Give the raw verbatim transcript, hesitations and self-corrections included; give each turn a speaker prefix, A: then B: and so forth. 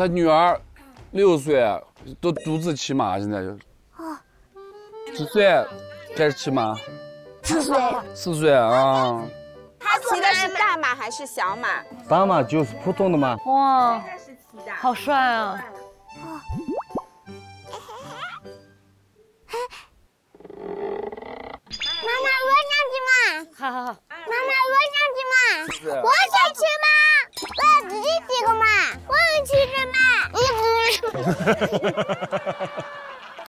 A: 他女儿六岁，都独自骑马，现在就。哦。几岁开始骑马？
B: 四岁。
A: 四岁啊。
C: 他骑的是大马还是小马？
D: 大马就是普通的马。
B: 哇，好帅啊！
E: 妈妈，我想骑马。
B: 好好好。
E: 妈妈，我想骑马。我想骑马。我要自己骑个马。我要骑着马。